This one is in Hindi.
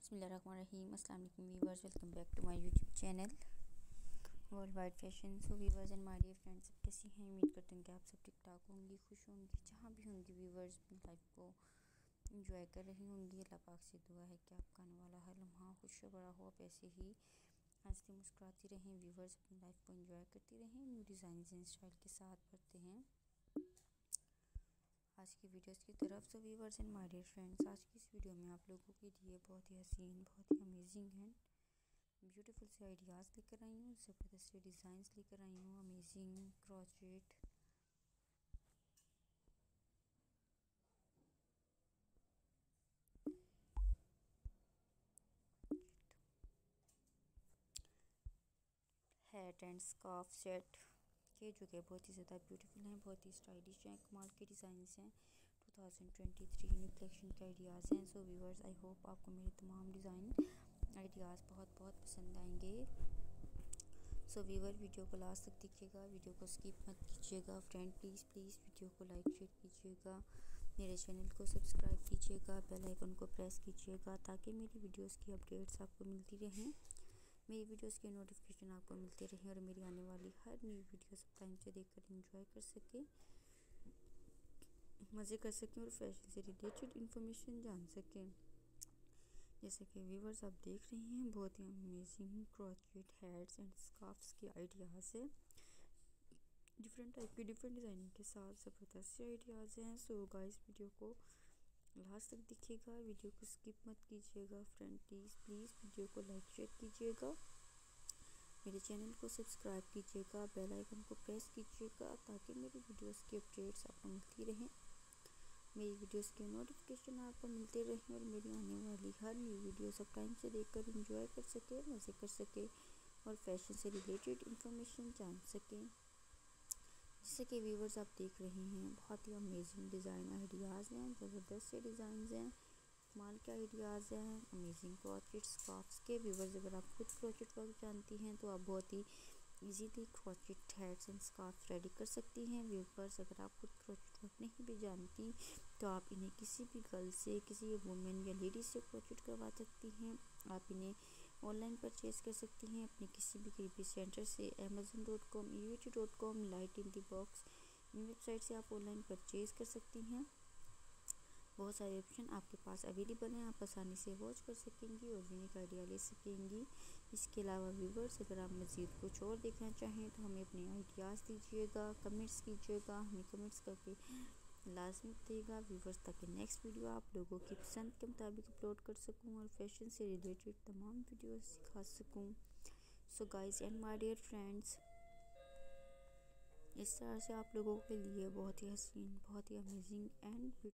बिस्मिल्लाहिर्रहमानिर्रहीम। अस्सलाम वालेकुम viewers, welcome back to my YouTube channel world wide fashion. So viewers and my dear friends, सब कैसी हैं? उम्मीद करते हैं कि आप सब ठीक ठाक होंगी, खुश होंगी, जहाँ भी होंगी वीवर्स अपनी लाइफ को एंजॉय कर रही होंगी। अल्लाह पाक से दुआ है कि आपका आने वाला हर लम्हा खुश बड़ा हो, आप ऐसे ही हंसती मुस्कुराती रहें वीवर्स, अपनी लाइफ को एंजॉय करती रहें, न्यू डिज़ाइन एंड स्टाइल के साथ बढ़ते हैं आज की वीडियोस की तरफ। So viewers and my dear friends, आज की इस वीडियो में आप लोगों के लिए बहुत ही हसीन, बहुत ही अमेजिंग एंड ब्यूटीफुल से आइडियाज़ लेकर आई हूँ, ज़बरदस्त डिज़ाइंस लेकर आई हूँ, amazing crochet hat and scarf set के जो कि बहुत ही ज़्यादा ब्यूटीफुल हैं, बहुत ही स्टाइलिश हैं, कमाल के डिज़ाइंस हैं। 2023 न्यू कलेक्शन के आइडियाज़ हैं। सो व्यूअर्स, आई होप आपको मेरे तमाम डिज़ाइन आइडियाज़ बहुत बहुत पसंद आएंगे। सो व्यूअर, वीडियो को लास्ट तक देखिएगा, वीडियो को स्किप मत कीजिएगा। फ्रेंड प्लीज़ वीडियो को लाइक शेयर कीजिएगा, मेरे चैनल को सब्सक्राइब कीजिएगा, बेल आइकन को प्रेस कीजिएगा ताकि मेरी वीडियोस की अपडेट्स आपको मिलती रहें, मेरी वीडियोस के नोटिफिकेशन आपको मिलते रहें और मेरी आने वाली हर न्यू वीडियोस टाइम से देखकर एंजॉय कर सकें, मज़े कर सकें और फैशन से रिलेटेड इन्फॉर्मेशन जान सकें। जैसे कि व्यूवर्स आप देख रहे हैं, बहुत ही amazing crochet hats and scarfs के आइडियाज़ है, डिफरेंट टाइप के डिफरेंट डिज़ाइनिंग के साथ ज़बरदस्त से आइडियाज़ हैं। सो गाइस, वीडियो को लास्ट तक देखिएगा, वीडियो को स्किप मत कीजिएगा। फ्रेंड प्लीज़ वीडियो को लाइक शेयर कीजिएगा, मेरे चैनल को सब्सक्राइब कीजिएगा, बेल आइकन को प्रेस कीजिएगा ताकि मेरी वीडियोस की अपडेट्स आपको मिलती रहें, मेरी वीडियोस के नोटिफिकेशन आपको मिलते रहें और मेरी आने वाली हर न्यू वीडियोस आप टाइम से देखकर एंजॉय कर सके, मज़े कर सके और फैशन से रिलेटेड इन्फॉर्मेशन जान सकें। जैसे कि व्यूवर्स आप देख रहे हैं, बहुत ही अमेजिंग डिज़ाइन आइडियाज़ हैं, ज़बरदस्त से डिज़ाइन हैं, कमाल के आइडियाज़ हैं, अमेजिंग क्रॉचेट स्कार्फ्स के। व्यूवर्स, अगर आप खुद क्रॉचेट वर्क जानती हैं तो आप बहुत ही easily crochet hats and scarf ready कर सकती हैं। व्यूवर्स, अगर आप खुद क्रॉचेट वर्क नहीं भी जानती तो आप इन्हें किसी भी गर्ल से, किसी वुमेन या लेडीज से क्रॉचेट करवा सकती हैं। आप इन्हें ऑनलाइन परचेज़ कर सकती हैं अपने किसी भी करीबी सेंटर से, amazon.com, UT.com, light in the box, इन वेबसाइट से आप ऑनलाइन परचेज़ कर सकती हैं। बहुत सारे ऑप्शन आपके पास अवेलेबल हैं, आप आसानी से वॉच कर सकेंगी और यूनिक आइडिया ले सकेंगी। इसके अलावा व्यूवर्स, अगर आप मज़ीद कुछ और देखना चाहें तो हमें अपने आइडियाज़ दीजिएगा, कमेंट्स कीजिएगा, हमें कमेंट्स करके लाजमी बताइएगा व्यूवर्स, ताकि नेक्स्ट वीडियो आप लोगों की पसंद के मुताबिक अपलोड कर सकूं और फैशन से रिलेटेड तमाम वीडियोस सिखा सकूं। So guys and my dear friends, इस तरह से आप लोगों के लिए बहुत ही हसीन, बहुत ही अमेजिंग एंड